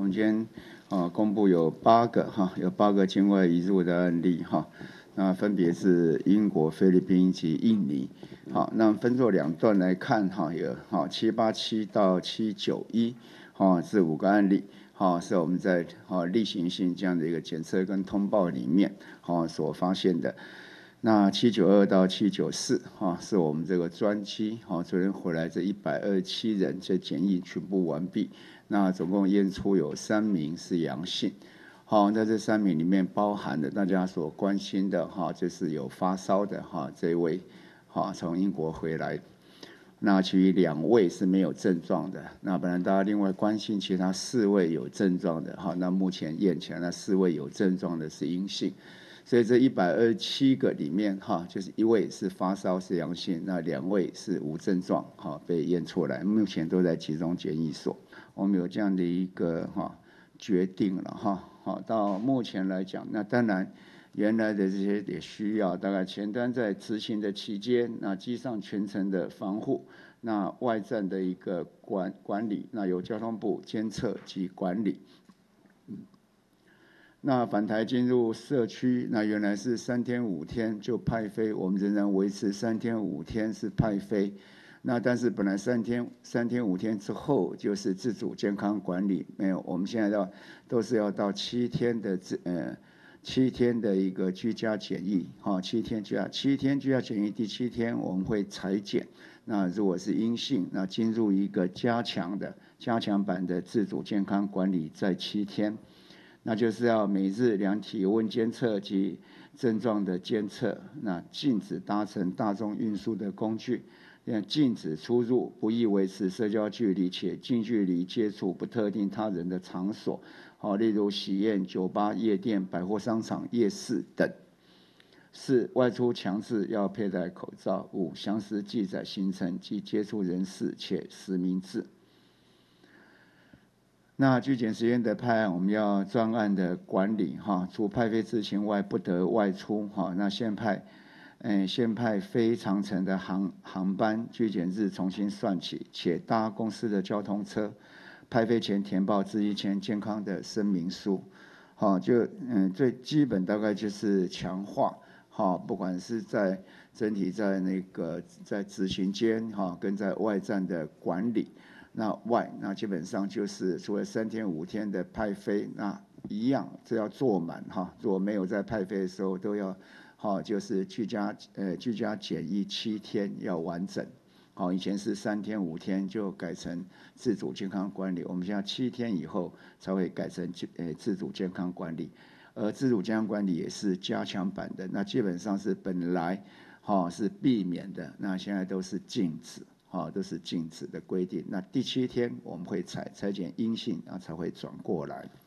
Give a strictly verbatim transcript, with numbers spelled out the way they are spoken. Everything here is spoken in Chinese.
们今天啊公布有八个哈，有八个境外移入的案例哈，那分别是英国、菲律宾及印尼。好，那分作两段来看哈，有哈七八七到七九一，哈是五个案例，哈是我们在哈例行性这样的一个检测跟通报里面哈所发现的。那七九二到七九四，哈，是我们这个专机，哈，昨天回来这一百二十七人，这检疫全部完毕。那总共验出有三名是阳性，好，那这三名里面包含了大家所关心的，哈，就是有发烧的，哈，这位，哈，从英国回来。那其余两位是没有症状的。那本来大家另外关心其他四位有症状的，哈，那目前验起来那四位有症状的是阴性。所以这一百二十七个里面，哈，就是一位是发烧是阳性，那两位是无症状，哈，被验出来，目前都在集中检疫所。我们有这样的一个哈决定了哈，好，到目前来讲，那当然原来的这些也需要，大概前端在执行的期间，那机上全程的防护，那外站的一个管管理，那由交通部监测及管理。那返台进入社区，那原来是三天五天就派飞，我们仍然维持三天五天是派飞。那但是本来三天三天五天之后就是自主健康管理，没有，我们现在要都是要到七天的自呃七天的一个居家检疫，哈，七天居家七天居家检疫，第七天我们会采检，那如果是阴性，那进入一个加强的加强版的自主健康管理，在七天。那就是要每日量体温监测及症状的监测，那禁止搭乘大众运输的工具，禁止出入不宜维持社交距离且近距离接触不特定他人的场所，好，例如喜宴、酒吧、夜店、百货商场、夜市等。四、外出强制要佩戴口罩。五、详实记载行程及接触人士且实名制。那居检实验的派案，我们要专案的管理哈，除派飞之前外不得外出哈。那现派，嗯，现派非长程的航航班居检日重新算起，且搭公司的交通车，派飞前填报自己前健康的声明书，好，就嗯最基本大概就是强化哈，不管是在整体在那个在执行间哈，跟在外站的管理。那外那基本上就是除了三天五天的派飞，那一样这要做满哈。如果没有在派飞的时候，都要好就是居家呃居家检疫七天要完整。好，以前是三天五天就改成自主健康管理，我们现在七天以后才会改成呃自主健康管理。而自主健康管理也是加强版的，那基本上是本来哈是避免的，那现在都是禁止。啊，都是禁止的规定。那第七天我们会采采检阴性，然后才会转过来。